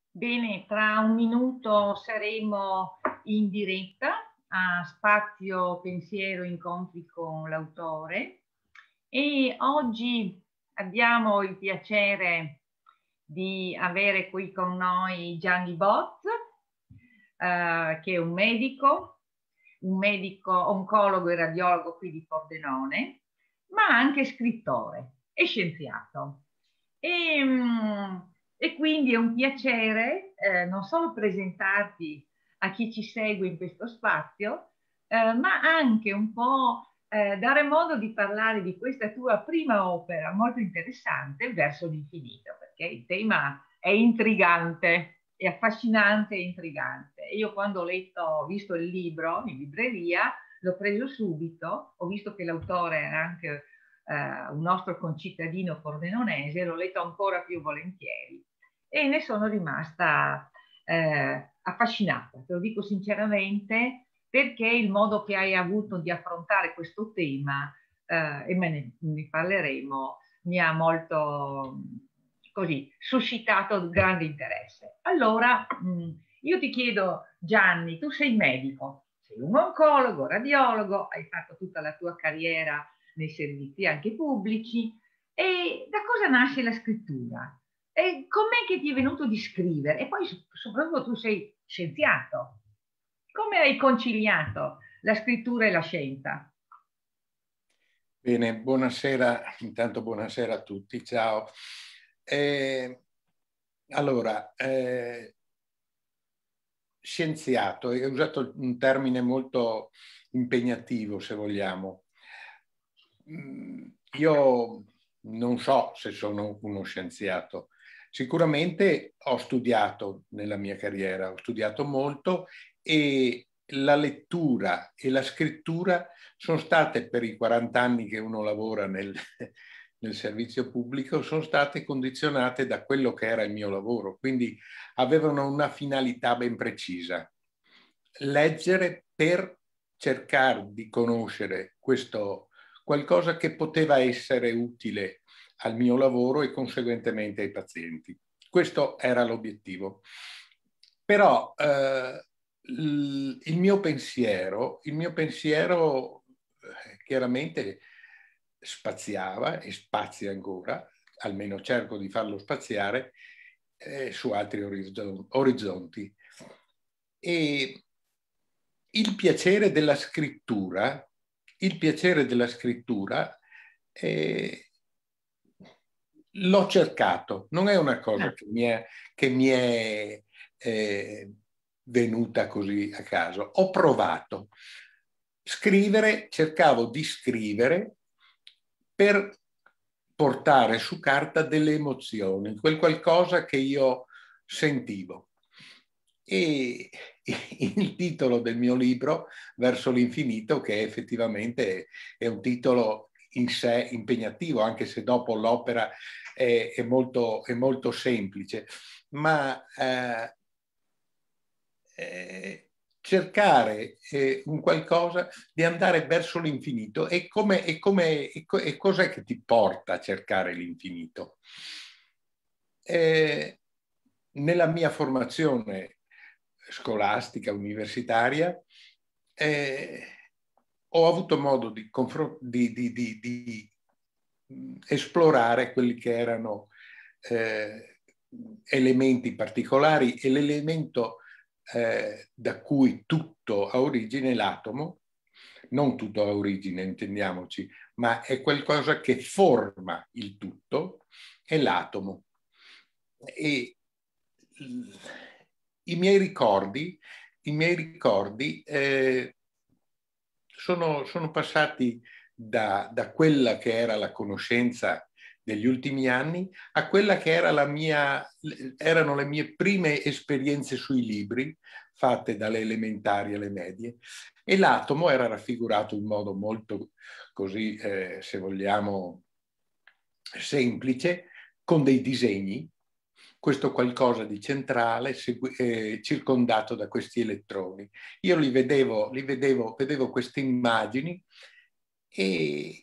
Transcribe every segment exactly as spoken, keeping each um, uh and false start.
Bene, tra un minuto saremo in diretta a Spazio Pensiero Incontri con l'autore e oggi abbiamo il piacere di avere qui con noi Gianni Bot, eh, che è un medico, un medico oncologo e radiologo qui di Pordenone, ma anche scrittore e scienziato. E, mh, e quindi è un piacere eh, non solo presentarti a chi ci segue in questo spazio, eh, ma anche un po' eh, dare modo di parlare di questa tua prima opera molto interessante, Verso l'infinito, perché il tema è intrigante, è affascinante e intrigante. E io quando ho letto, ho visto il libro in libreria, l'ho preso subito, ho visto che l'autore era anche Uh, un nostro concittadino pordenonese, l'ho letto ancora più volentieri e ne sono rimasta uh, affascinata, te lo dico sinceramente, perché il modo che hai avuto di affrontare questo tema, uh, e me ne, ne parleremo, mi ha molto così suscitato grande interesse. Allora, mh, io ti chiedo, Gianni, tu sei medico, sei un oncologo, radiologo, hai fatto tutta la tua carriera nei servizi anche pubblici. E da cosa nasce la scrittura? E com'è che ti è venuto di scrivere? E poi soprattutto tu sei scienziato. Come hai conciliato la scrittura e la scienza? Bene, buonasera, intanto buonasera a tutti, ciao. Eh, allora, eh, scienziato, hai usato un termine molto impegnativo, se vogliamo. Io non so se sono uno scienziato. Sicuramente ho studiato nella mia carriera, ho studiato molto e la lettura e la scrittura sono state, per i quaranta anni che uno lavora nel, nel servizio pubblico, sono state condizionate da quello che era il mio lavoro, quindi avevano una finalità ben precisa. Leggere per cercare di conoscere questo qualcosa che poteva essere utile al mio lavoro e conseguentemente ai pazienti. Questo era l'obiettivo. Però eh, il mio pensiero, il mio pensiero eh, chiaramente spaziava e spazia ancora, almeno cerco di farlo spaziare, eh, su altri orizzonti. E il piacere della scrittura, il piacere della scrittura eh, l'ho cercato, non è una cosa che mi è, che mi è eh, venuta così a caso. Ho provato. Scrivere, cercavo di scrivere per portare su carta delle emozioni, quel qualcosa che io sentivo. E il titolo del mio libro, Verso l'infinito, che effettivamente è un titolo in sé impegnativo, anche se dopo l'opera è, è, molto, è molto semplice, ma eh, eh, cercare eh, un qualcosa di andare verso l'infinito. E, come, e, come, e, co e cos'è che ti porta a cercare l'infinito? Eh, nella mia formazione scolastica, universitaria, eh, ho avuto modo di, di, di, di, di esplorare quelli che erano eh, elementi particolari, e l'elemento eh, da cui tutto ha origine è l'atomo. Non tutto ha origine, intendiamoci, ma è qualcosa che forma il tutto, è l'atomo. E i miei ricordi, i miei ricordi eh, sono, sono passati da, da quella che era la conoscenza degli ultimi anni a quella che era la mia, erano le mie prime esperienze sui libri fatte dalle elementari alle medie, e l'atomo era raffigurato in modo molto così, eh, se vogliamo, semplice, con dei disegni, questo qualcosa di centrale eh, circondato da questi elettroni. Io li vedevo, li vedevo, vedevo queste immagini e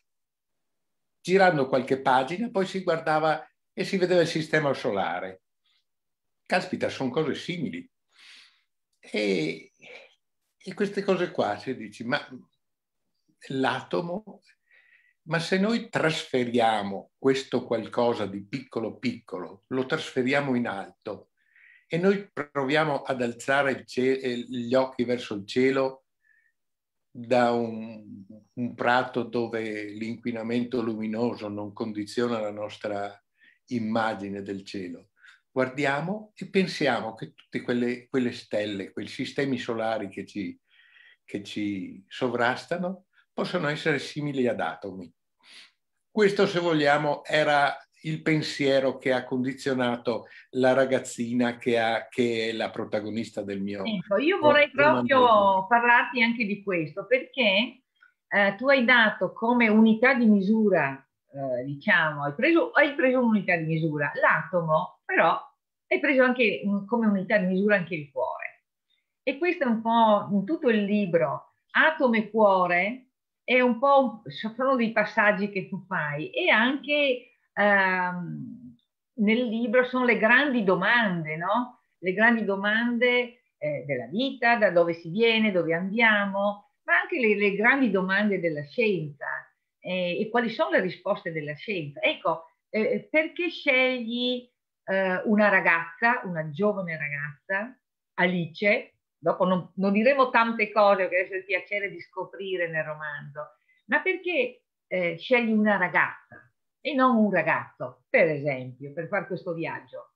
girando qualche pagina poi si guardava e si vedeva il sistema solare. caspita, sono cose simili. E, e queste cose qua, si dici, ma l'atomo, ma se noi trasferiamo questo qualcosa di piccolo piccolo, lo trasferiamo in alto e noi proviamo ad alzare il cielo, gli occhi verso il cielo da un, un prato dove l'inquinamento luminoso non condiziona la nostra immagine del cielo. Guardiamo e pensiamo che tutte quelle, quelle stelle, quei sistemi solari che ci, che ci sovrastano, possono essere simili ad atomi. Questo, se vogliamo, era il pensiero che ha condizionato la ragazzina che, ha, che è la protagonista del mio Ecco, io vorrei romanzo. proprio parlarti anche di questo, perché eh, tu hai dato come unità di misura, eh, diciamo, hai preso, hai preso un'unità di misura l'atomo, però hai preso anche un- come unità di misura anche il cuore. E questo è un po' in tutto il libro, atomo e cuore, è un po', sono dei passaggi che tu fai e anche ehm, nel libro sono le grandi domande, no? Le grandi domande eh, della vita, da dove si viene, dove andiamo, ma anche le, le grandi domande della scienza eh, e quali sono le risposte della scienza. Ecco, eh, perché scegli eh, una ragazza, una giovane ragazza, Alice, dopo non, non diremo tante cose che adesso è il piacere di scoprire nel romanzo, ma perché eh, scegli una ragazza e non un ragazzo, per esempio, per fare questo viaggio?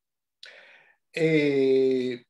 E,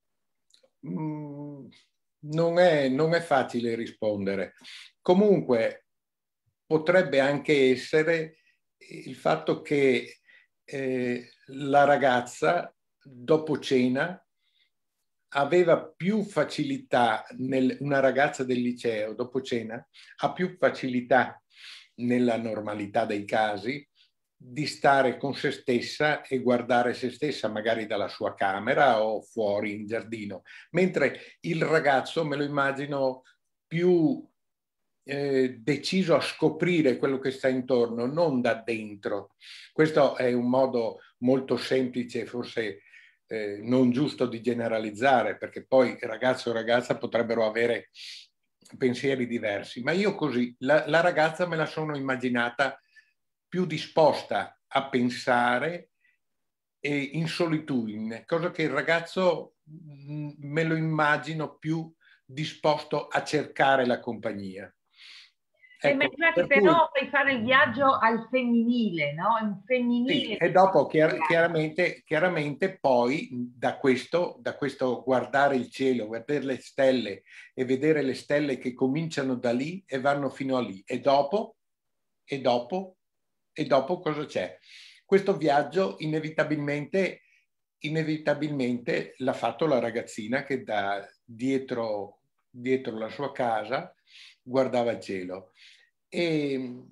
mh, non è, non è facile rispondere. Comunque, potrebbe anche essere il fatto che eh, la ragazza, dopo cena, aveva più facilità, nel, una ragazza del liceo, dopo cena, ha più facilità nella normalità dei casi di stare con se stessa e guardare se stessa magari dalla sua camera o fuori in giardino, mentre il ragazzo me lo immagino più eh, deciso a scoprire quello che sta intorno, non da dentro. Questo è un modo molto semplice, forse eh, non giusto di generalizzare, perché poi ragazzo e ragazza potrebbero avere pensieri diversi, ma io così, la, la ragazza me la sono immaginata più disposta a pensare e in solitudine, cosa che il ragazzo mh, me lo immagino più disposto a cercare la compagnia. Eh, ma Ecco, infatti per cui però puoi fare il viaggio al femminile, no? È un sì, femminile e che fa dopo questo chiar viaggio. chiaramente, chiaramente poi da questo, da questo guardare il cielo, vedere le stelle e vedere le stelle che cominciano da lì e vanno fino a lì. E dopo, e dopo, e dopo cosa c'è? Questo viaggio inevitabilmente, inevitabilmente l'ha fatto la ragazzina che da dietro, dietro la sua casa guardava il cielo. E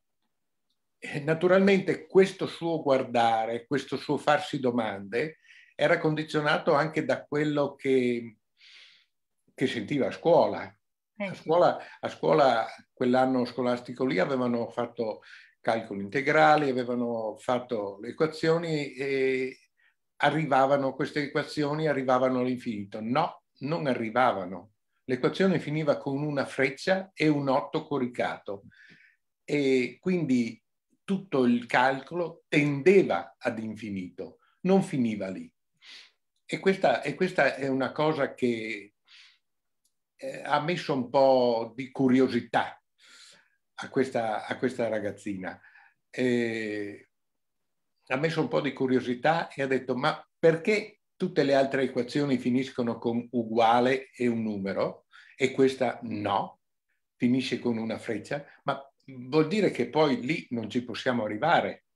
naturalmente questo suo guardare, questo suo farsi domande era condizionato anche da quello che, che sentiva a scuola. A Eh sì. scuola, a scuola quell'anno scolastico lì avevano fatto calcoli integrali, avevano fatto le equazioni e arrivavano, queste equazioni arrivavano all'infinito. No, non arrivavano. L'equazione finiva con una freccia e un otto coricato. E quindi tutto il calcolo tendeva ad infinito, non finiva lì. E questa, e questa è una cosa che eh, ha messo un po' di curiosità a questa, a questa ragazzina. Eh, ha messo un po' di curiosità e ha detto: ma perché tutte le altre equazioni finiscono con uguale e un numero e questa no, finisce con una freccia? Ma vuol dire che poi lì non ci possiamo arrivare.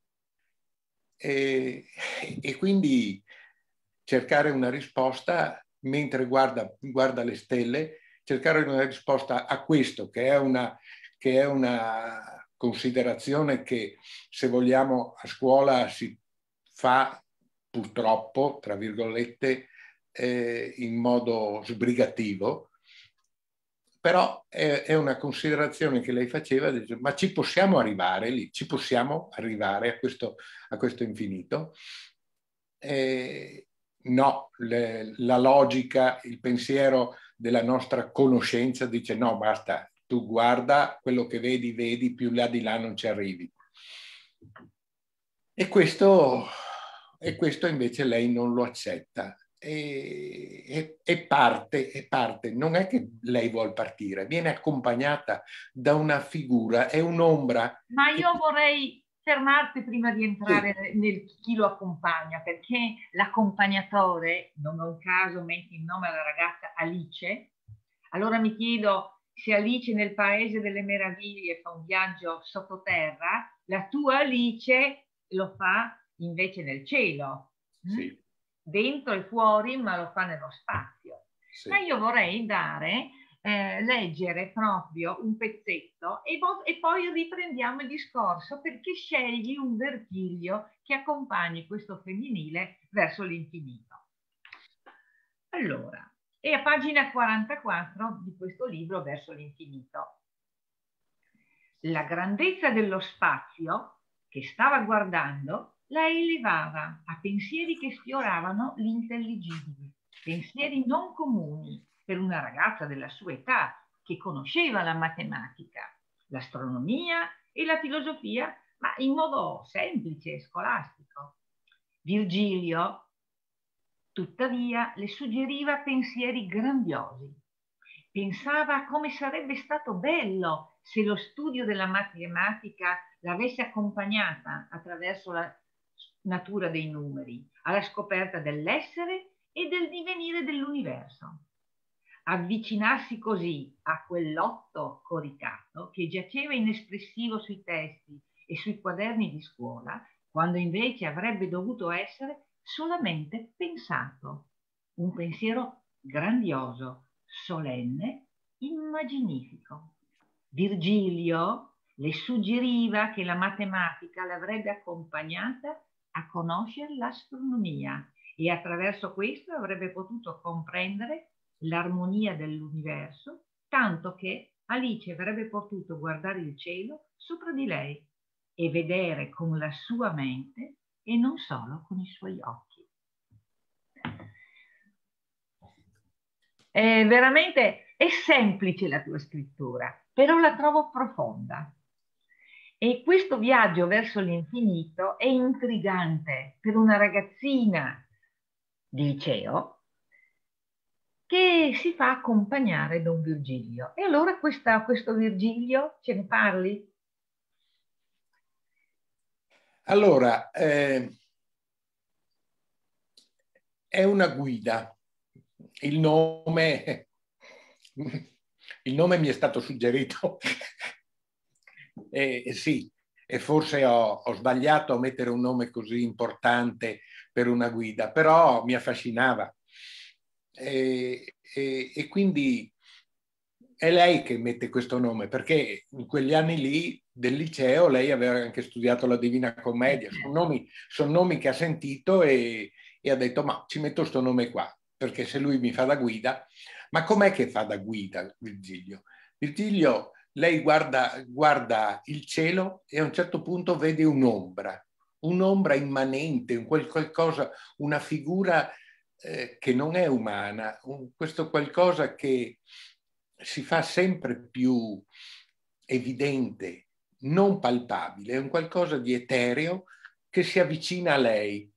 E, e quindi cercare una risposta mentre guarda, guarda le stelle, cercare una risposta a questo, che è una, che è una considerazione che, se vogliamo, a scuola si fa purtroppo, tra virgolette, eh, in modo sbrigativo, però è, è una considerazione che lei faceva, dice, ma ci possiamo arrivare lì, ci possiamo arrivare a questo, a questo infinito? E, no, le, la logica, il pensiero della nostra conoscenza dice no, basta, tu guarda, quello che vedi, vedi, più là di là non ci arrivi. E questo, e questo invece lei non lo accetta. E, e, e parte, e parte, non è che lei vuol partire, viene accompagnata da una figura, è un'ombra. Ma Che... io vorrei fermarti prima di entrare Sì. nel chi lo accompagna, perché l'accompagnatore, non a un caso metti il nome alla ragazza Alice, allora mi chiedo se Alice nel Paese delle Meraviglie fa un viaggio sottoterra, la tua Alice lo fa invece nel cielo, Sì. hm? Dentro e fuori, ma lo fa nello spazio. Sì. Ma io vorrei dare Eh, leggere proprio un pezzetto e, e poi riprendiamo il discorso, perché scegli un Virgilio che accompagni questo femminile verso l'infinito. Allora, è a pagina quarantaquattro di questo libro, Verso l'infinito. La grandezza dello spazio che stava guardando la elevava a pensieri che sfioravano l'intelligibile, pensieri non comuni per una ragazza della sua età che conosceva la matematica, l'astronomia e la filosofia, ma in modo semplice e scolastico. Virgilio, tuttavia, le suggeriva pensieri grandiosi. Pensava a come sarebbe stato bello se lo studio della matematica l'avesse accompagnata attraverso la natura dei numeri, alla scoperta dell'essere e del divenire dell'universo. Avvicinarsi così a quell'otto coricato che giaceva inespressivo sui testi e sui quaderni di scuola, quando invece avrebbe dovuto essere solamente pensato. Un pensiero grandioso, solenne, immaginifico. Virgilio le suggeriva che la matematica l'avrebbe accompagnata a conoscere l'astronomia e attraverso questo avrebbe potuto comprendere l'armonia dell'universo, tanto che Alice avrebbe potuto guardare il cielo sopra di lei e vedere con la sua mente e non solo con i suoi occhi. È veramente è semplice la tua scrittura, però la trovo profonda. E questo viaggio verso l'infinito è intrigante per una ragazzina di liceo che si fa accompagnare da un Virgilio. E allora questa, questo Virgilio, ce ne parli? Allora, eh, è una guida. Il nome, il nome mi è stato suggerito. E, sì, e forse ho, ho sbagliato a mettere un nome così importante per una guida, però mi affascinava. E, e, e quindi è lei che mette questo nome, perché in quegli anni lì del liceo lei aveva anche studiato la Divina Commedia, sono nomi, sono nomi che ha sentito e, e ha detto ma ci metto sto nome qua, perché se lui mi fa da guida, ma com'è che fa da guida Virgilio? Virgilio, lei guarda, guarda il cielo e a un certo punto vede un'ombra, un'ombra immanente, un qualcosa, una figura eh, che non è umana, un, questo qualcosa che si fa sempre più evidente, non palpabile, è un qualcosa di etereo che si avvicina a lei.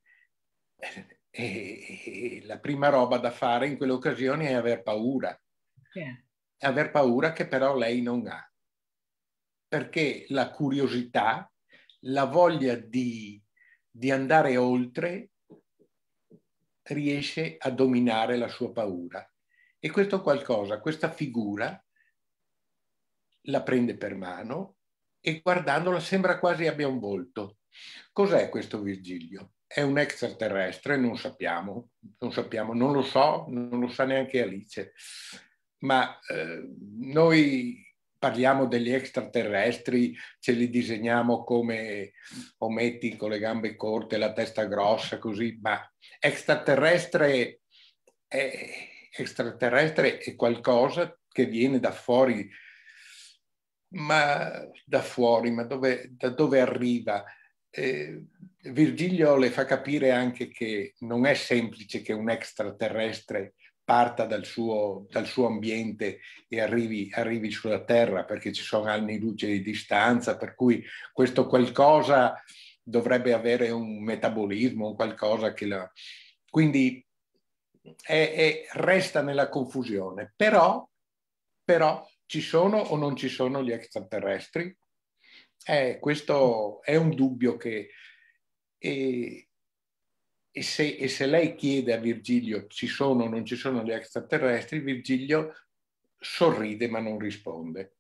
E, e la prima roba da fare in quelle occasioni è aver paura. Sì. Aver paura che però lei non ha. Perché la curiosità, la voglia di, di andare oltre riesce a dominare la sua paura. E questo qualcosa, questa figura la prende per mano e guardandola sembra quasi abbia un volto. Cos'è questo Virgilio? È un extraterrestre? Non sappiamo, non sappiamo, non lo so, non lo sa neanche Alice. Ma eh, noi parliamo degli extraterrestri, ce li disegniamo come ometti con le gambe corte, la testa grossa, così, ma extraterrestre è, extraterrestre è qualcosa che viene da fuori, ma da fuori, ma dove, da dove arriva? Eh, Virgilio le fa capire anche che non è semplice che un extraterrestre parta dal suo, dal suo ambiente e arrivi, arrivi sulla Terra, perché ci sono anni luce di distanza, per cui questo qualcosa dovrebbe avere un metabolismo, qualcosa che la... Quindi è, è, resta nella confusione, però, però ci sono o non ci sono gli extraterrestri? Eh, questo è un dubbio che... E, e, se, e se lei chiede a Virgilio ci sono o non ci sono gli extraterrestri, Virgilio sorride ma non risponde.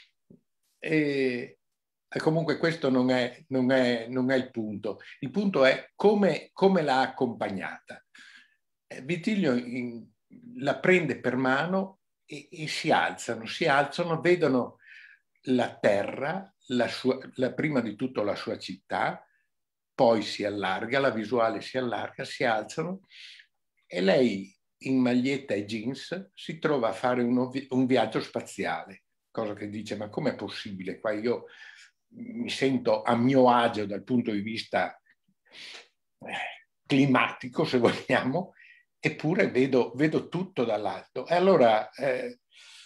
E, e comunque questo non è, non, è, non è il punto. Il punto è come, come l'ha accompagnata. Virgilio in, la prende per mano e, e si alzano, si alzano, vedono la terra, la sua, la, prima di tutto la sua città, poi si allarga, la visuale si allarga, si alzano e lei in maglietta e jeans si trova a fare uno, un viaggio spaziale, cosa che dice ma com'è possibile? Qua io mi sento a mio agio dal punto di vista climatico, se vogliamo, eppure vedo, vedo tutto dall'alto. E allora eh,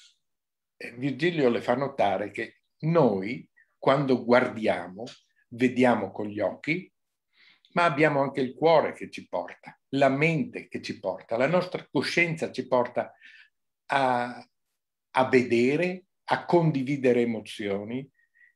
Virgilio le fa notare che noi, quando guardiamo, vediamo con gli occhi, ma abbiamo anche il cuore che ci porta, la mente che ci porta, la nostra coscienza ci porta a, a vedere, a condividere emozioni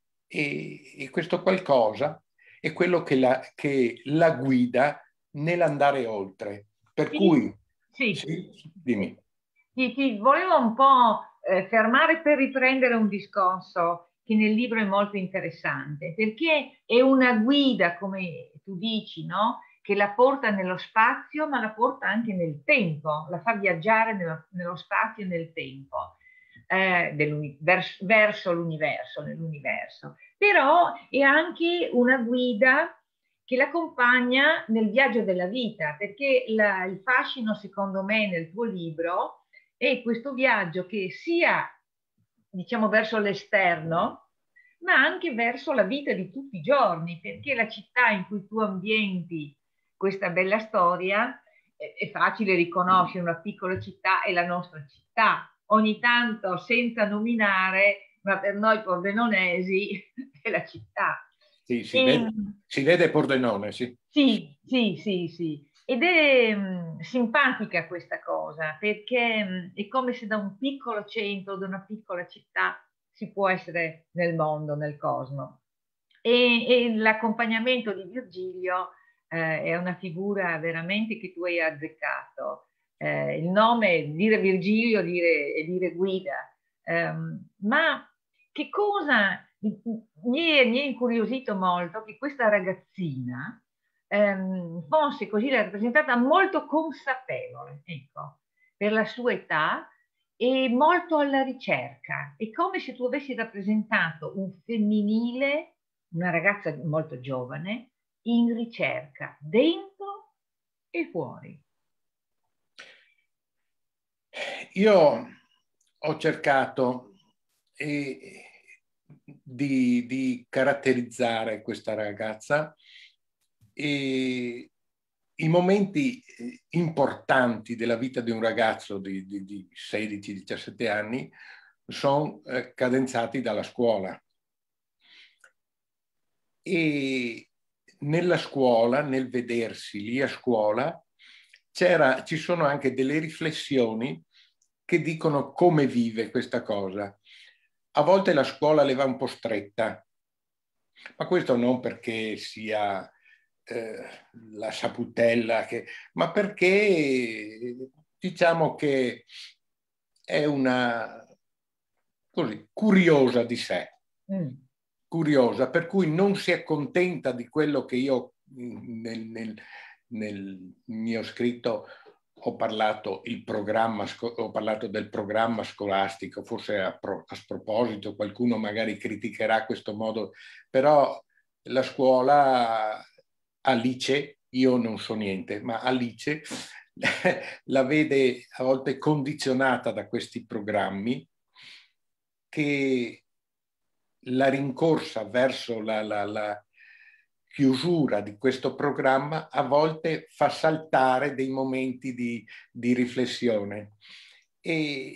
e, e questo qualcosa è quello che la, che la guida nell'andare oltre. Per Sì, cui, sì. sì, dimmi. Ti, ti volevo un po' eh, fermare per riprendere un discorso che nel libro è molto interessante, perché è una guida, come tu dici, no? Che la porta nello spazio, ma la porta anche nel tempo, la fa viaggiare nello, nello spazio e nel tempo, eh, verso, verso l'universo, nell'universo. Però è anche una guida che l'accompagna nel viaggio della vita, perché la, il fascino, secondo me, nel tuo libro è questo viaggio che sia, diciamo, verso l'esterno, ma anche verso la vita di tutti i giorni, perché la città in cui tu ambienti questa bella storia è, è facile riconoscere una piccola città, è la nostra città. Ogni tanto, senza nominare, ma per noi pordenonesi, è la città. Sì, si E, vede, si vede Pordenone, sì. sì, sì, sì, sì. Ed è mh, simpatica questa cosa, perché mh, è come se da un piccolo centro, da una piccola città, si può essere nel mondo, nel cosmo. E, e l'accompagnamento di Virgilio eh, è una figura veramente che tu hai azzeccato. Eh, il nome, dire Virgilio dire, e dire guida. Ehm, ma che cosa mi è, mi è incuriosito molto che questa ragazzina ehm, fosse così rappresentata molto consapevole, ecco, per la sua età e molto alla ricerca. È come se tu avessi rappresentato un femminile, una ragazza molto giovane, in ricerca, dentro e fuori. Io ho cercato eh, di, di caratterizzare questa ragazza e i momenti importanti della vita di un ragazzo di, di, di sedici diciassette anni sono eh, cadenzati dalla scuola. E nella scuola, nel vedersi lì a scuola, c'era, ci sono anche delle riflessioni che dicono come vive questa cosa. A volte la scuola le va un po' stretta, ma questo non perché sia eh, la saputella, che, ma perché diciamo che è una così, curiosa di sé. Mm. Curiosa, per cui non si accontenta di quello che io nel, nel, nel mio scritto ho parlato, il programma, ho parlato del programma scolastico, forse a, pro, a sproposito qualcuno magari criticherà questo modo, però la scuola, Alice, io non so niente, ma Alice la vede a volte condizionata da questi programmi che la rincorsa verso la, la, la, chiusura di questo programma a volte fa saltare dei momenti di, di riflessione. E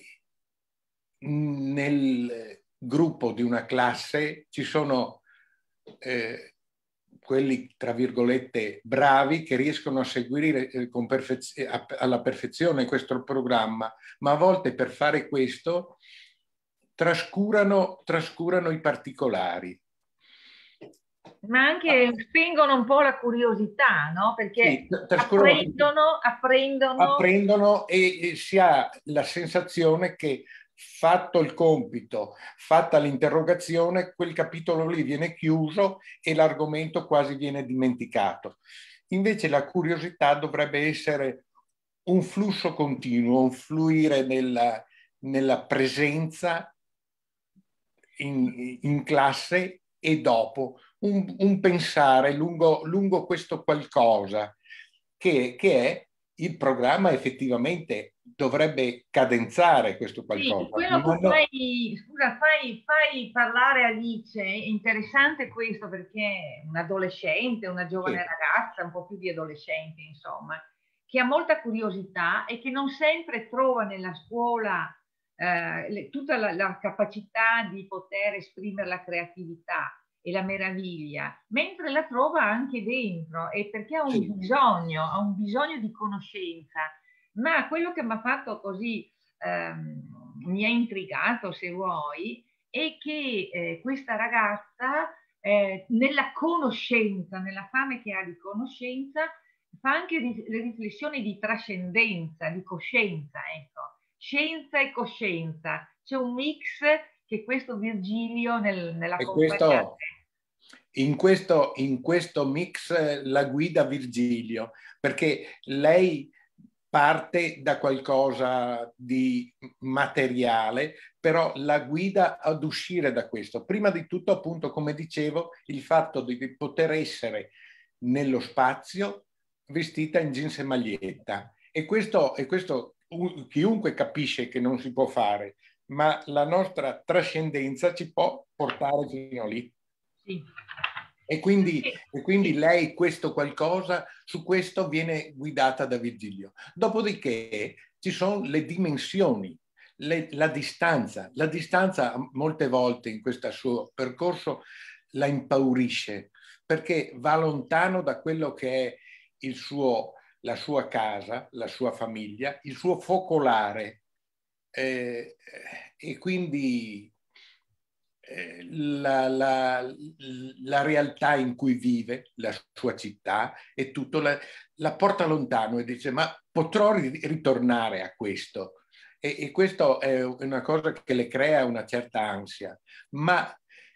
nel gruppo di una classe ci sono eh, quelli, tra virgolette, bravi che riescono a seguire eh, con perfez- a, alla perfezione questo programma, ma a volte per fare questo trascurano, trascurano i particolari. Ma anche spingono un po' la curiosità, no? Sì, Perché trascurano, apprendono, apprendono. apprendono e, e si ha la sensazione che fatto il compito, fatta l'interrogazione, quel capitolo lì viene chiuso e l'argomento quasi viene dimenticato. Invece la curiosità dovrebbe essere un flusso continuo, un fluire nella, nella presenza in, in classe e dopo, un, un pensare lungo, lungo questo qualcosa che, che è il programma. Effettivamente dovrebbe cadenzare questo Sì, qualcosa. quello Ma tu no, fai, scusa, fai, fai parlare Alice, è interessante questo perché è un adolescente, una giovane sì, ragazza, un po' più di adolescente, insomma, che ha molta curiosità e che non sempre trova nella scuola eh, le- tutta la, la capacità di poter esprimere la creatività e la meraviglia, mentre la trova anche dentro e perché ha un sì, bisogno, ha un bisogno di conoscenza. Ma quello che mi ha fatto così ehm, mi ha intrigato, se vuoi, è che eh, questa ragazza, eh, nella conoscenza, nella fame che ha di conoscenza, fa anche le riflessioni di trascendenza, di coscienza, ecco, scienza e coscienza. C'è un mix che questo Virgilio nel, e nell'accompagnare. questo, in questo, in questo mix eh, la guida Virgilio, perché lei parte da qualcosa di materiale, però la guida ad uscire da questo. Prima di tutto, appunto, come dicevo, il fatto di poter essere nello spazio vestita in jeans e maglietta. E questo, e questo uh, chiunque capisce che non si può fare, ma la nostra trascendenza ci può portare fino lì. Sì. E quindi, Perché, e quindi sì, lei questo qualcosa, su questo viene guidata da Virgilio. Dopodiché ci sono le dimensioni, le, la distanza. La distanza molte volte in questo suo percorso la impaurisce perché va lontano da quello che è il suo, la sua casa, la sua famiglia, il suo focolare. Eh, e quindi eh, la, la, la realtà in cui vive, la sua città e tutto, la, la porta lontano e dice ma potrò ritornare a questo. E, e questo è una cosa che le crea una certa ansia, ma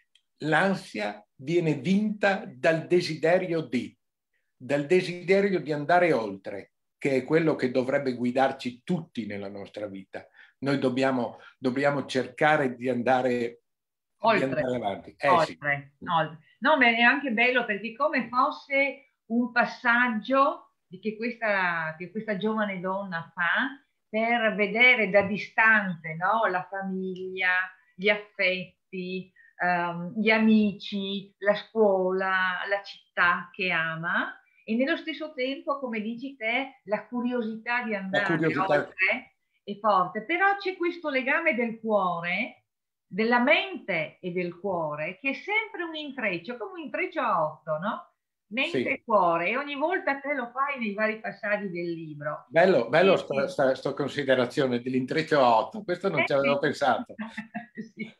l'ansia viene vinta dal desiderio di, dal desiderio di andare oltre, che è quello che dovrebbe guidarci tutti nella nostra vita. Noi dobbiamo, dobbiamo cercare di andare, di andare oltre, avanti. Eh sì. oltre, oltre. No, ma è anche bello perché come fosse un passaggio di che questa, che questa giovane donna fa per vedere da distante, no? La famiglia, gli affetti, ehm, gli amici, la scuola, la città che ama e nello stesso tempo, come dici te, la curiosità di La andare curiosità. oltre è forte, però c'è questo legame del cuore, della mente e del cuore, che è sempre un intreccio, come un intreccio a otto, no? Mente Sì. e cuore, e ogni volta te lo fai nei vari passaggi del libro. Bello, bello E, sta, sta, sta considerazione dell'intreccio a otto, questo non eh ci avevo sì. pensato. Sì.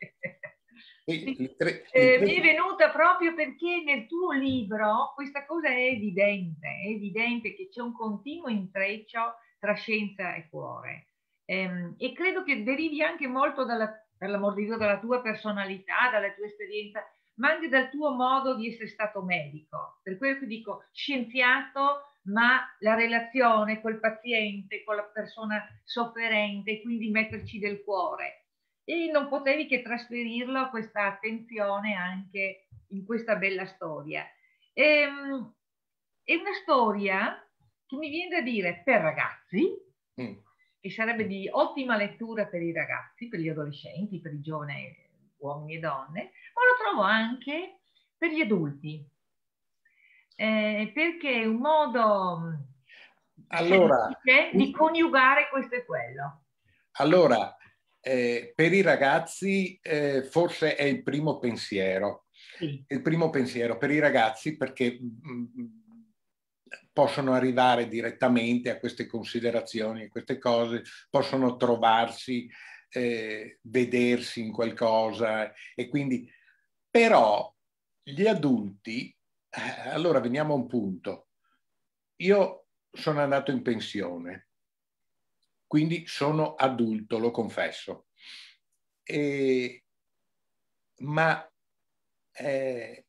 Sì, Sì. l'intre- Eh, mi è l'intreccio- venuta proprio perché nel tuo libro questa cosa è evidente, è evidente che c'è un continuo intreccio tra scienza e cuore. Ehm, e credo che derivi anche molto dalla, per l'amor di Dio, dalla tua personalità, dalla tua esperienza, ma anche dal tuo modo di essere stato medico. Per quello che dico scienziato, ma la relazione col paziente, con la persona sofferente, quindi metterci del cuore. E non potevi che trasferirlo questa attenzione anche in questa bella storia. Ehm, è una storia che mi viene da dire per ragazzi, mm. che sarebbe Mm. di ottima lettura per i ragazzi, per gli adolescenti, per i giovani uomini e donne, ma lo trovo anche per gli adulti. eh, perché è un modo Allora, semplice di coniugare questo e quello. allora eh, per i ragazzi eh, forse è il primo pensiero. Sì. Il primo pensiero per i ragazzi perché mh, possono arrivare direttamente a queste considerazioni, a queste cose, possono trovarsi, eh, vedersi in qualcosa e quindi però gli adulti, eh, allora veniamo a un punto. Io sono andato in pensione, quindi sono adulto, lo confesso. E, ma eh,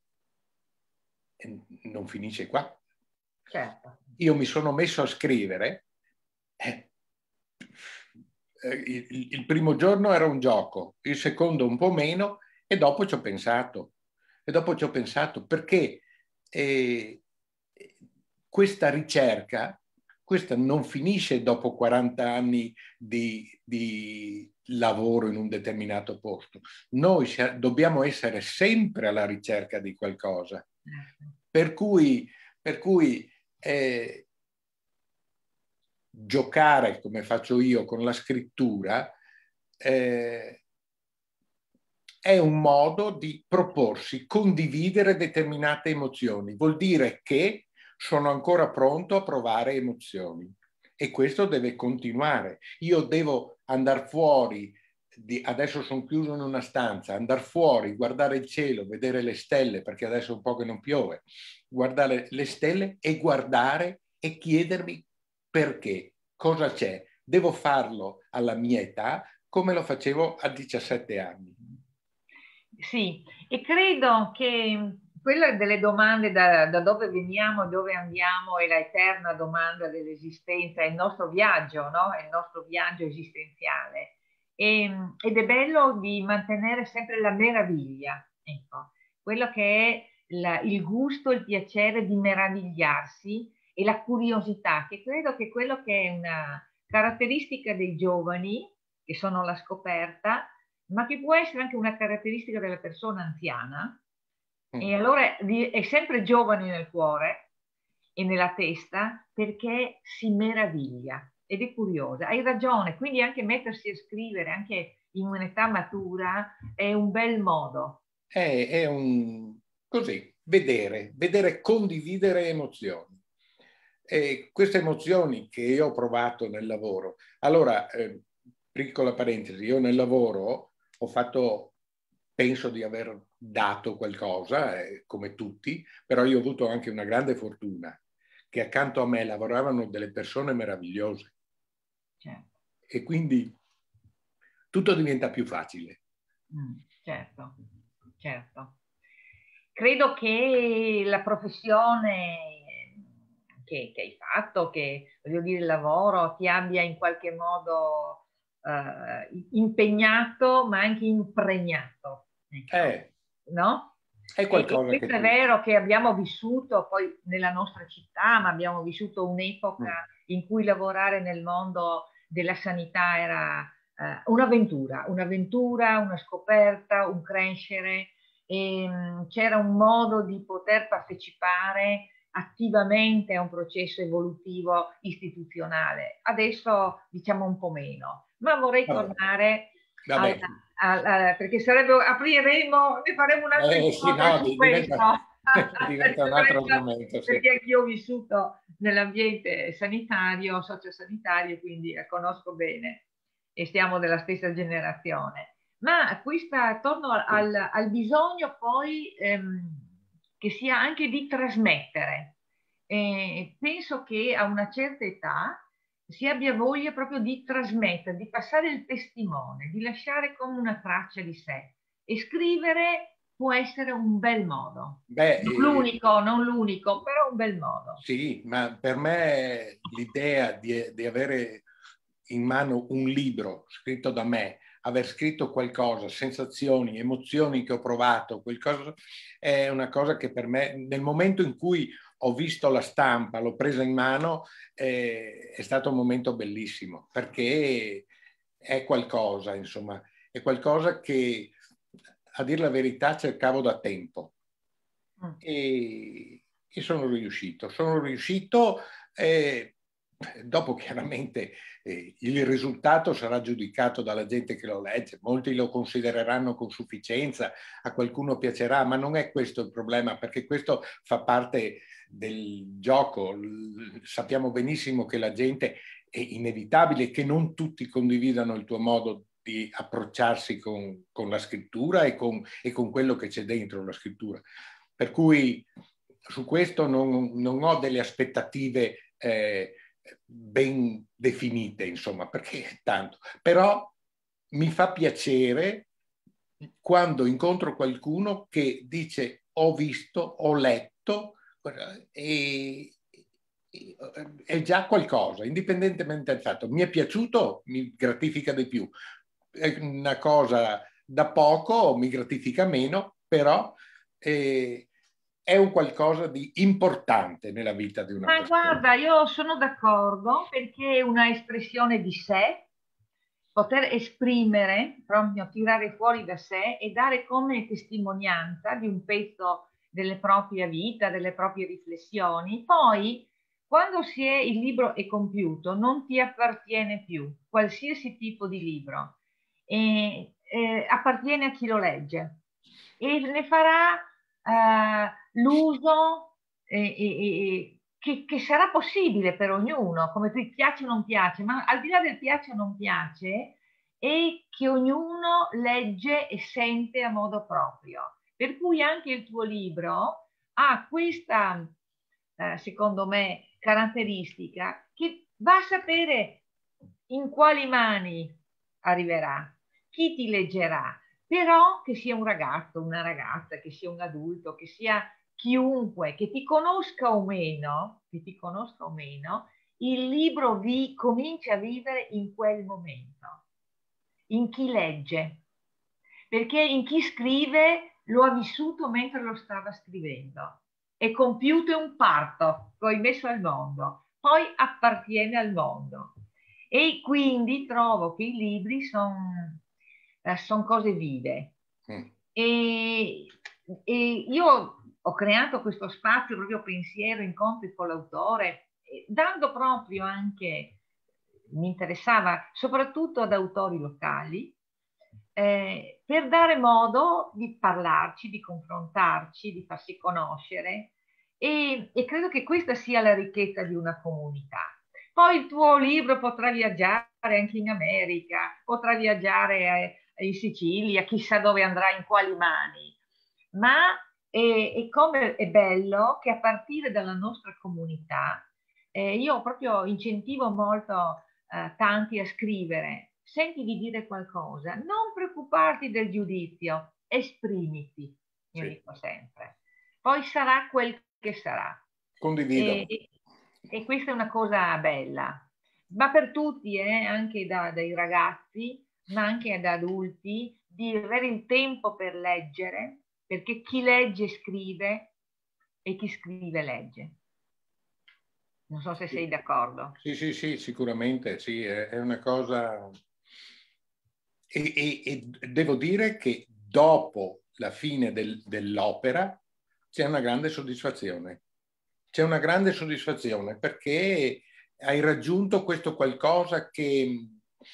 non finisce qua. Certo. Io mi sono messo a scrivere. Eh, il, il primo giorno era un gioco, il secondo un po' meno e dopo ci ho pensato. E dopo ci ho pensato perché eh, questa ricerca, questa non finisce dopo quaranta anni di, di lavoro in un determinato posto. Noi dobbiamo essere sempre alla ricerca di qualcosa. Per cui, per cui eh, giocare come faccio io con la scrittura eh, è un modo di proporsi, condividere determinate emozioni. Vuol dire che sono ancora pronto a provare emozioni e questo deve continuare. Io devo andare fuori, di, adesso sono chiuso in una stanza, andare fuori, guardare il cielo, vedere le stelle, perché adesso è un po' che non piove, guardare le stelle e guardare e chiedermi perché, cosa c'è. Devo farlo alla mia età come lo facevo a diciassette anni. Sì, e credo che quella delle domande da, da dove veniamo e dove andiamo è la eterna domanda dell'esistenza, è il nostro viaggio, no? È il nostro viaggio esistenziale. E, ed è bello di mantenere sempre la meraviglia, ecco, quello che è la, il gusto, il piacere di meravigliarsi e la curiosità, che credo che quello che è una caratteristica dei giovani, che sono la scoperta, ma che può essere anche una caratteristica della persona anziana, mm. E allora è sempre giovane nel cuore e nella testa perché si meraviglia ed è curiosa. Hai ragione, quindi anche mettersi a scrivere, anche in un'età matura, è un bel modo. È, è un così, vedere, vedere, condividere emozioni. E queste emozioni che io ho provato nel lavoro. Allora, eh, piccola parentesi, io nel lavoro ho fatto, penso di aver dato qualcosa, eh, come tutti, però io ho avuto anche una grande fortuna, che accanto a me lavoravano delle persone meravigliose. Certo. E quindi tutto diventa più facile. Mm, certo, certo. Credo che la professione che, che hai fatto, che voglio dire il lavoro, ti abbia in qualche modo eh, impegnato, ma anche impregnato. Ecco. Eh, No? è E, e qualcosa che questo è tu... vero che abbiamo vissuto poi nella nostra città, ma abbiamo vissuto un'epoca mm. in cui lavorare nel mondo della sanità era eh, un'avventura, un'avventura, una scoperta, un crescere. E, mh, c'era un modo di poter partecipare attivamente a un processo evolutivo istituzionale. Adesso diciamo un po' meno, ma vorrei Vabbè. tornare alla, alla, perché sarebbe, apriremo, ne faremo un altro eh, sì, no, su diventa, questo. diventa un altro argomento. Sì. Perché anch'io ho vissuto nell'ambiente sanitario, sociosanitario, quindi la conosco bene e siamo della stessa generazione. Ma questa, torno al, al bisogno poi ehm, che sia anche di trasmettere. Eh, penso che a una certa età si abbia voglia proprio di trasmettere, di passare il testimone, di lasciare come una traccia di sé. E scrivere può essere un bel modo. Beh, non l'unico, non l'unico, però un bel modo. Sì, ma per me l'idea di, di avere in mano un libro scritto da me, aver scritto qualcosa, sensazioni, emozioni che ho provato, qualcosa, è una cosa che per me, nel momento in cui ho visto la stampa, l'ho presa in mano, eh, è stato un momento bellissimo, perché è qualcosa, insomma, è qualcosa che, a dire la verità, cercavo da tempo. Mm. E, e sono riuscito. Sono riuscito, eh, dopo chiaramente eh, il risultato sarà giudicato dalla gente che lo legge, molti lo considereranno con sufficienza, a qualcuno piacerà, ma non è questo il problema, perché questo fa parte del gioco. Sappiamo benissimo che la gente è inevitabile che non tutti condividano il tuo modo di approcciarsi con, con la scrittura e con, e con quello che c'è dentro la scrittura. Per cui su questo non, non ho delle aspettative eh, ben definite, insomma, perché tanto. Però mi fa piacere quando incontro qualcuno che dice ho visto, ho letto e è già qualcosa, indipendentemente dal fatto. Mi è piaciuto, mi gratifica di più. È una cosa da poco, mi gratifica meno, però eh, è un qualcosa di importante nella vita di una Ma persona. guarda, io sono d'accordo perché è una espressione di sé, poter esprimere, proprio tirare fuori da sé e dare come testimonianza di un pezzo della propria vita, delle proprie riflessioni. Poi, quando si è, il libro è compiuto, non ti appartiene più, qualsiasi tipo di libro, e, eh, appartiene a chi lo legge e ne farà eh, l'uso eh, eh, che, che sarà possibile per ognuno, come ti piace o non piace, ma al di là del piace o non piace, è che ognuno legge e sente a modo proprio. Per cui anche il tuo libro ha questa, eh, secondo me, caratteristica che va a sapere in quali mani arriverà, chi ti leggerà, però che sia un ragazzo, una ragazza, che sia un adulto, che sia chiunque, che ti conosca o meno, che ti conosca o meno, il libro vi comincia a vivere in quel momento, in chi legge, perché in chi scrive lo ha vissuto mentre lo stava scrivendo, è compiuto un parto, lo hai messo al mondo, poi appartiene al mondo. E quindi trovo che i libri sono eh, son cose vive. Mm. E, e io ho creato questo spazio proprio pensiero, incontri con l'autore, dando proprio anche, mi interessava soprattutto ad autori locali, eh, per dare modo di parlarci, di confrontarci, di farsi conoscere e, e credo che questa sia la ricchezza di una comunità. Poi il tuo libro potrà viaggiare anche in America, potrà viaggiare in Sicilia, chissà dove andrà, in quali mani, ma è, è come è bello che a partire dalla nostra comunità, eh, io proprio incentivo molto eh, tanti a scrivere, senti di dire qualcosa, non preoccuparti del giudizio, esprimiti, io sì. dico sempre. Poi sarà quel che sarà. Condivido. E, e questa è una cosa bella, ma per tutti, eh, anche da, dai ragazzi, ma anche da adulti, di avere il tempo per leggere, perché chi legge scrive e chi scrive legge. Non so se sei d'accordo. Sì, sì, sì, sicuramente, sì, è, è una cosa... E, e, e devo dire che dopo la fine del, dell'opera c'è una grande soddisfazione. C'è una grande soddisfazione perché hai raggiunto questo qualcosa che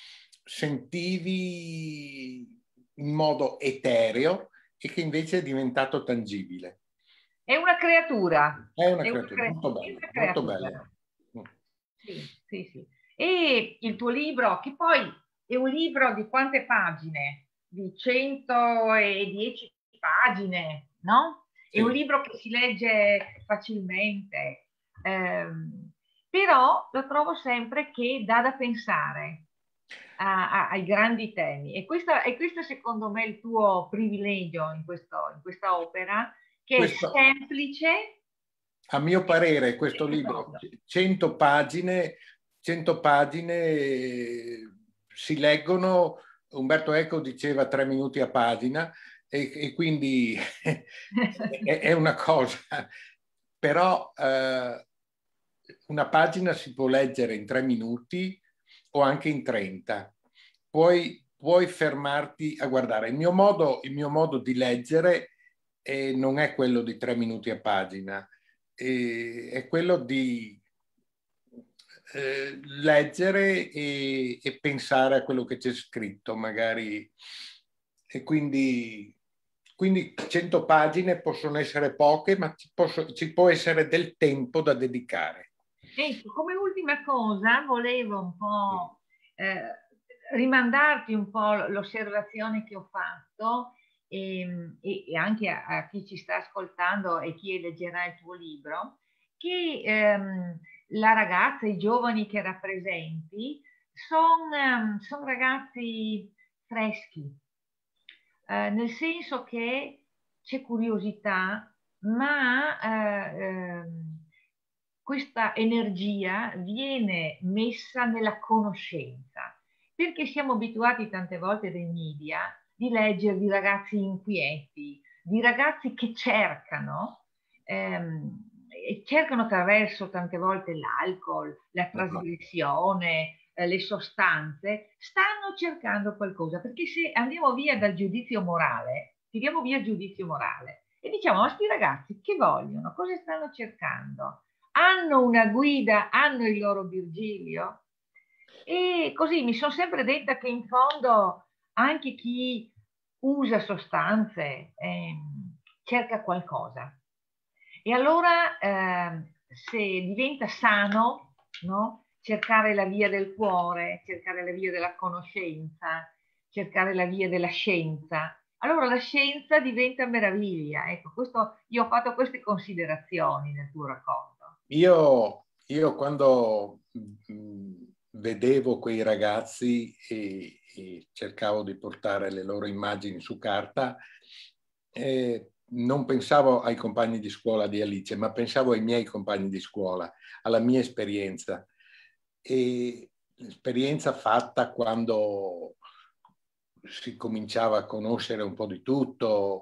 sentivi in modo etereo e che invece è diventato tangibile. È una creatura. È una È una, creatura cre- molto è bella, una molto creatura. bella. Sì, sì, sì. E il tuo libro, che poi è un libro di quante pagine? Di centodieci pagine, no? È Sì. un libro che si legge facilmente, ehm, però lo trovo sempre che dà da pensare a, a, ai grandi temi. E questo, e questo secondo me è il tuo privilegio in, questo, in questa opera, che Questo, è semplice. a mio parere, questo libro, cento pagine, cento pagine si leggono, Umberto Eco diceva tre minuti a pagina, e, e quindi è, è una cosa, però eh, una pagina si può leggere in tre minuti o anche in trenta. Puoi, puoi fermarti a guardare. Il mio modo, il mio modo di leggere eh, non è quello di tre minuti a pagina. e, è quello di eh, leggere e, e pensare a quello che c'è scritto, magari. E quindi, quindi cento pagine possono essere poche, ma ci, posso, ci può essere del tempo da dedicare. Ecco, come ultima cosa volevo un po' eh, rimandarti un po' l'osservazione che ho fatto e, e, e anche a, a chi ci sta ascoltando e chi leggerà il tuo libro, che ehm, la ragazza, i giovani che rappresenti, sono um, son ragazzi freschi, eh, nel senso che c'è curiosità, ma eh, ehm, questa energia viene messa nella conoscenza, perché siamo abituati tante volte dai media di leggere di ragazzi inquieti, di ragazzi che cercano, ehm, e cercano attraverso tante volte l'alcol, la trasgressione, eh, le sostanze, stanno cercando qualcosa, perché se andiamo via dal giudizio morale, tiriamo via il giudizio morale e diciamo, ma sti ragazzi che vogliono? Cosa stanno cercando? Hanno una guida, hanno il loro Virgilio? E così mi sono sempre detta che in fondo anche chi usa sostanze ehm, cerca qualcosa. E allora eh, se diventa sano, no? Cercare la via del cuore, cercare la via della conoscenza, cercare la via della scienza, allora la scienza diventa meraviglia. Ecco, questo, io ho fatto queste considerazioni nel tuo racconto. Io, io quando mh, vedevo quei ragazzi e, e cercavo di portare le loro immagini su carta, eh, non pensavo ai compagni di scuola di Alice, ma pensavo ai miei compagni di scuola, alla mia esperienza. E l'esperienza fatta quando si cominciava a conoscere un po' di tutto,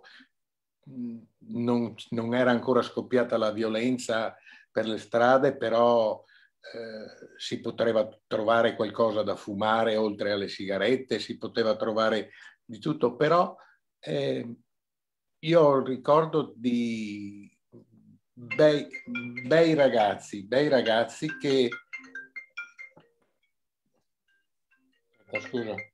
non, non era ancora scoppiata la violenza per le strade, però eh, si poteva trovare qualcosa da fumare oltre alle sigarette, si poteva trovare di tutto, però eh, io ricordo di bei, bei ragazzi, bei ragazzi che... Scusa.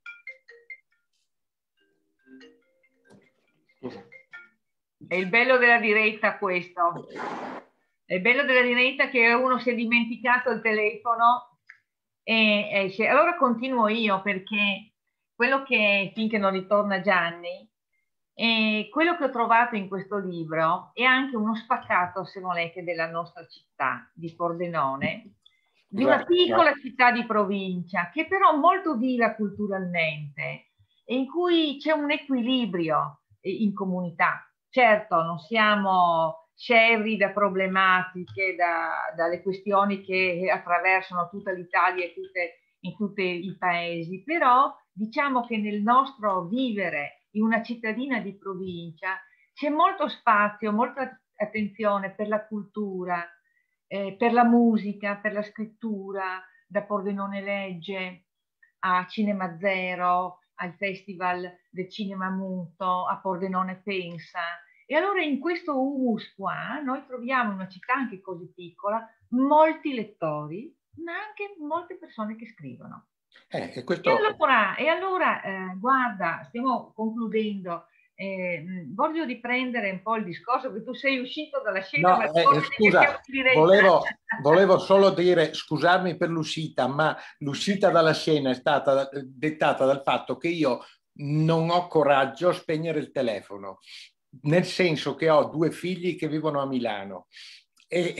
Scusa. È il bello della diretta questo. È il bello della diretta che uno si è dimenticato il telefono e esce. Allora continuo io perché quello che, finché non ritorna Gianni, e quello che ho trovato in questo libro è anche uno spaccato, se volete, della nostra città di Pordenone, di una Scusate, piccola no. città di provincia, che però è molto viva culturalmente e in cui c'è un equilibrio in comunità. Certo, non siamo scevri da problematiche, da, dalle questioni che attraversano tutta l'Italia e tutte, in tutti i paesi, però diciamo che nel nostro vivere in una cittadina di provincia c'è molto spazio, molta attenzione per la cultura, eh, per la musica, per la scrittura, da Pordenone Legge a Cinema Zero, al Festival del Cinema Muto, a Pordenone Pensa. E allora in questo humus qua noi troviamo in una città anche così piccola molti lettori, ma anche molte persone che scrivono. Eh, e E questo... allora, e allora eh, guarda, stiamo concludendo. Eh, voglio riprendere un po' il discorso che tu sei uscito dalla scena, ma No, eh, ricordi che siamo scusa, in diretta. volevo, volevo solo dire, scusarmi per l'uscita, ma l'uscita dalla scena è stata dettata dal fatto che io non ho coraggio a spegnere il telefono, nel senso che ho due figli che vivono a Milano. E,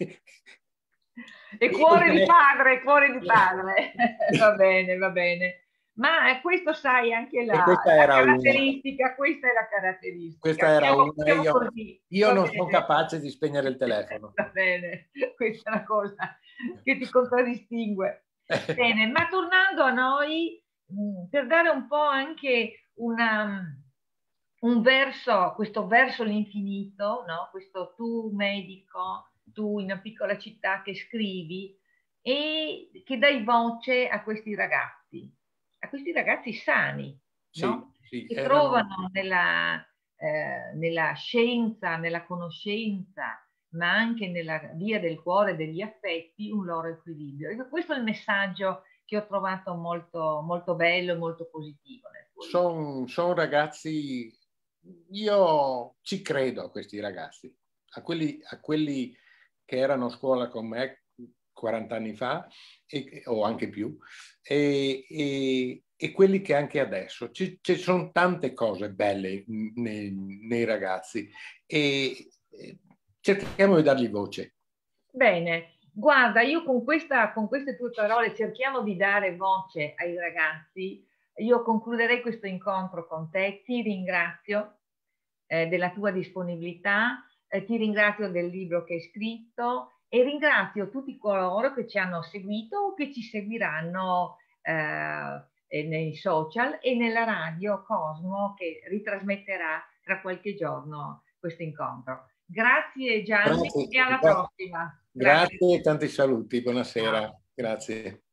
E cuore di padre, cuore di padre. Va bene, va bene. Ma questo sai anche e la, questa la era una. caratteristica, questa è la caratteristica. Questa era Siamo, una, siamo io, così, io va non sono bene. capace di spegnere il telefono. Va bene, questa è la cosa che ti contraddistingue. Bene, ma tornando a noi, mh, per dare un po' anche una, un verso, questo verso l'infinito, no? Questo tu medico, tu in una piccola città che scrivi e che dai voce a questi ragazzi, a questi ragazzi sani, Sì, no? sì, Che erano... trovano nella, eh, nella scienza, nella conoscenza, ma anche nella via del cuore e degli affetti, un loro equilibrio. E questo è il messaggio che ho trovato molto, molto bello e molto positivo nel tuo libro. Sono son ragazzi, io ci credo a questi ragazzi, a quelli, a quelli che erano a scuola con me quaranta anni fa, e, o anche più, e, e, e quelli che anche adesso. Ci, ci sono tante cose belle nei, nei ragazzi e, e cerchiamo di dargli voce. Bene, guarda, io con questa, con queste tue parole cerchiamo di dare voce ai ragazzi. Io concluderei questo incontro con te, ti ringrazio eh, della tua disponibilità, eh, ti ringrazio del libro che hai scritto e ringrazio tutti coloro che ci hanno seguito o che ci seguiranno eh, nei social e nella radio Cosmo che ritrasmetterà tra qualche giorno questo incontro. Grazie Gianni Grazie, e alla gra- prossima. Grazie. grazie e tanti saluti, buonasera, Ciao. grazie.